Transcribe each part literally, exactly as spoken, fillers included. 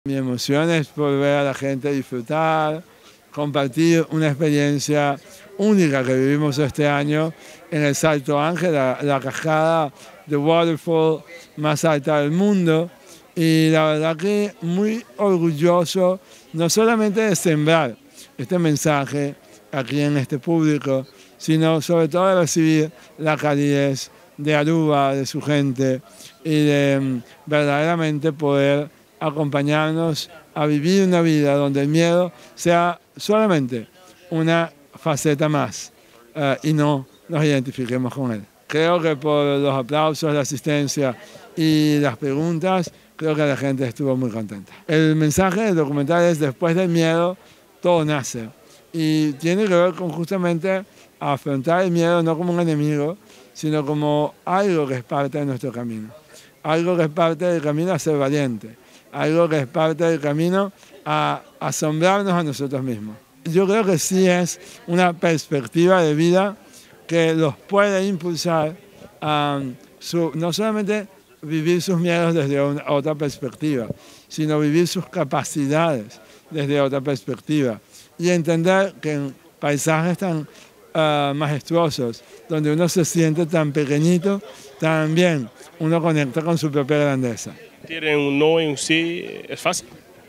Mi emoción es por ver a la gente disfrutar, compartir una experiencia única que vivimos este año en el Salto Ángel, la, la cascada de waterfall más alta del mundo. Y la verdad que muy orgulloso no solamente de sembrar este mensaje aquí en este público, sino sobre todo de recibir la calidez de Aruba, de su gente, y de um, verdaderamente poder acompañarnos a vivir una vida donde el miedo sea solamente una faceta más uh, y no nos identifiquemos con él. Creo que por los aplausos, la asistencia y las preguntas, creo que la gente estuvo muy contenta. El mensaje del documental es: después del miedo, todo nace. Y tiene que ver con justamente afrontar el miedo no como un enemigo, sino como algo que es parte de nuestro camino. Algo que es parte del camino a ser valiente. Algo que es parte del camino a asombrarnos a nosotros mismos. Yo creo que sí es una perspectiva de vida que los puede impulsar a su, no solamente vivir sus miedos desde una, otra perspectiva, sino vivir sus capacidades desde otra perspectiva y entender que en paisajes tan uh, majestuosos, donde uno se siente tan pequeñito, también uno conecta con su propia grandeza. ¿Tienen un no y un sí? ¿Es fácil?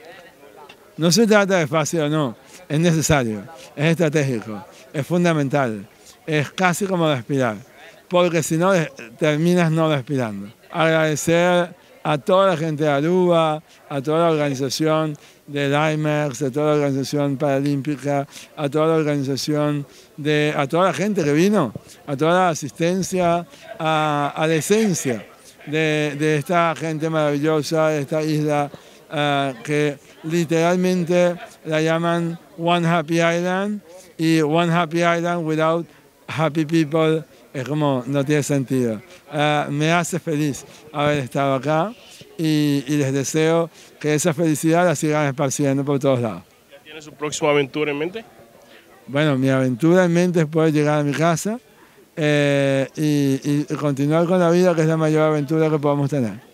No se trata de fácil o no, es necesario, es estratégico, es fundamental, es casi como respirar, porque si no terminas no respirando. Agradecer a toda la gente de Aruba, a toda la organización del I M E X, a toda la organización paralímpica, a toda la organización, de, a toda la gente que vino, a toda la asistencia, a, a la esencia de, de esta gente maravillosa, de esta isla uh, que literalmente la llaman One Happy Island, y One Happy Island without happy people es como no tiene sentido. Uh, me hace feliz haber estado acá y, y les deseo que esa felicidad la sigan esparciendo por todos lados. ¿Ya tiene su próxima aventura en mente? Bueno, mi aventura en mente es poder llegar a mi casa eh, y, y continuar con la vida, que es la mayor aventura que podemos tener.